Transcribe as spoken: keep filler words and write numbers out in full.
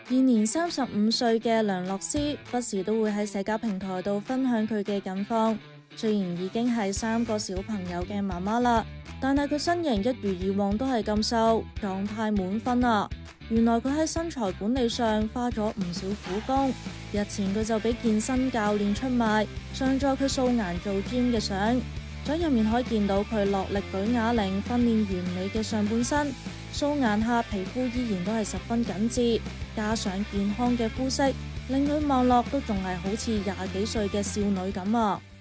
現年三十五歲嘅梁洛施，不時都會喺社交平台度分享佢嘅近況。雖然已經係三個小朋友嘅媽媽啦，但係佢身形一如以往都係咁瘦，狀態滿分啊！原來佢喺身材管理上花咗唔少苦功。日前佢就俾健身教練出賣，上載佢素顏做 gym 嘅相，相入面可以見到佢落力舉啞鈴，訓練完美嘅上半身。素顏下皮膚依然都係十分緊緻，加上健康嘅膚色，令佢望落都仲係好似廿幾歲嘅少女咁啊！